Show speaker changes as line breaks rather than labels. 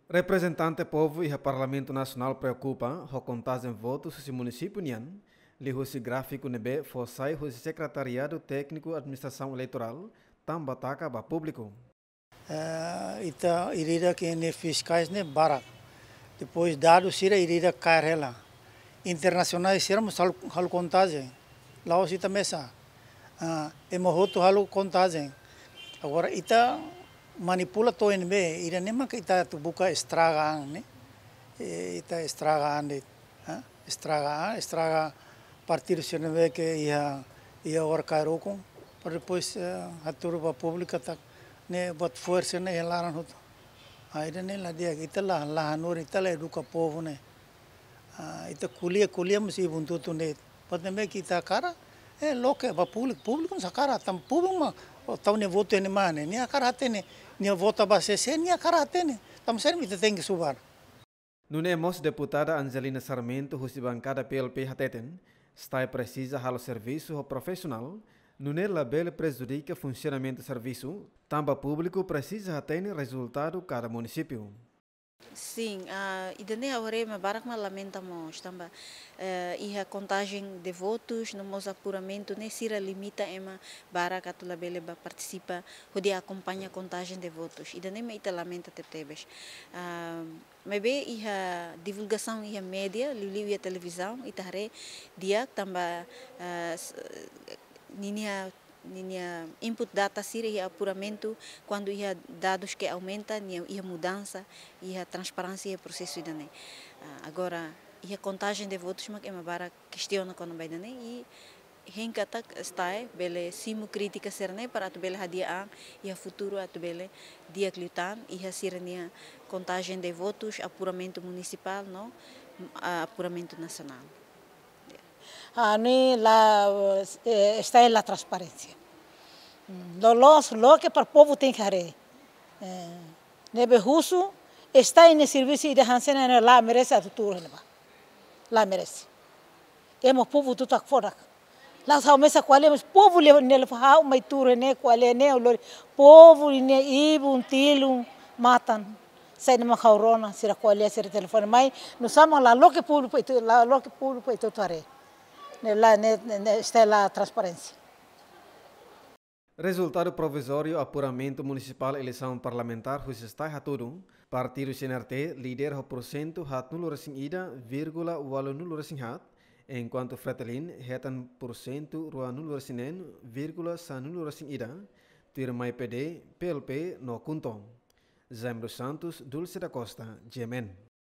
Representante povo e o Parlamento Nacional preocupa a contagem de votos no município Nian, li o gráfico nebe fossai o secretariado técnico administração eleitoral, tambataca ba público.
Ita irida que ne fiscais ne barak. Depois dados sira irida cair lá. Internacionais siramos hal contagem. Lá os ita mesa. Emohoto hal contagem. Agora ita manipula to NB, ira nema que ita tu buka estraga ne. Ita estraga ande. Estraga partido sirve que ia ora cair com. Para depois a turba pública tá ne buat força ne laran hoto aida ne la dia kita la hanur ita la educa povo ne ita kulia mesti buntu tu ne patne me kita cara loke ba público sa cara tam público ma tau ne voto ne mane ne cara tene ne vota ba se ne cara tene tam ser mi tem que subar.
Nunemos deputada Angelina Sarmento husi bancada PLP hateten está precisa halo serviço profissional. Nune label prejudica funcionamento do serviço, também público precisa ter resultado cada município.
Sim, idane agora me barak ma lamentamos também a contagem de votos no nosso apuramento nem se limita ema barak atu labele ba participa pode acompanha a contagem de votos idane me ita lamenta tebes me be a divulgação a média liu a televisão itare dia também Ninha input data sira e apuramento quando ia dados que aumentam ia mudança ia transparência e processo dane agora ia contagem de votos mas é uma bara questiona quando vai dane e henka tak está bele simu crítica serne para tu bele hadia e a futuro tu bele dia clitan e a sirnia contagem de votos apuramento municipal não apuramento nacional.
Lá está a transparência. Lo que para o povo tem que fazer. Nebe russo está em serviço de Hansen lá merece a tudo lá merece. É o povo tudo aqui fora. Lá só mesa qual é o povo nele faz uma tour né qual é né o povo né ibun tilum matam. Sai numa corona será qual é ser telefone mas não sabemos lá lo que público itu tare. Está lá a transparência.
Resultado provisório apuramento municipal eleição parlamentar está hatudum partido CNRT líder o porcento hat nulo racing ida vírgula walu nulo racing hat enquanto Fretilin hetan porcento rua nulo racinen vírgula sa nulo racing ida tirmai PD PLP no kuntong Zaimro Santos Dulce da Costa Jemen.